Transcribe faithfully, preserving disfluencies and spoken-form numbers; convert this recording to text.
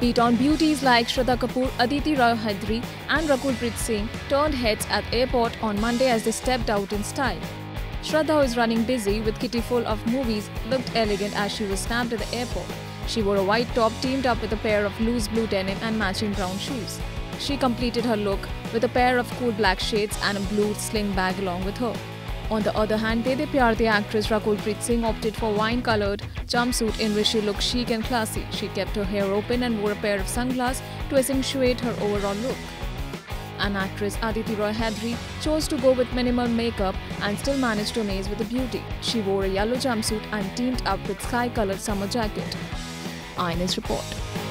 Beat on beauties like Shraddha Kapoor, Aditi Hydari and Rakulpreet Singh turned heads at the airport on Monday as they stepped out in style. Shraddha, who is running busy with kitty full of movies, looked elegant as she was snapped at the airport. She wore a white top teamed up with a pair of loose blue denim and matching brown shoes. She completed her look with a pair of cool black shades and a blue sling bag along with her. On the other hand, Dede Pyar De actress Rakulpreet Singh opted for wine-coloured jumpsuit in which she looked chic and classy. She kept her hair open and wore a pair of sunglasses to accentuate her overall look. And actress Aditi Hydari chose to go with minimal makeup and still managed to amaze with the beauty. She wore a yellow jumpsuit and teamed up with sky-coloured summer jacket. Eyes Report.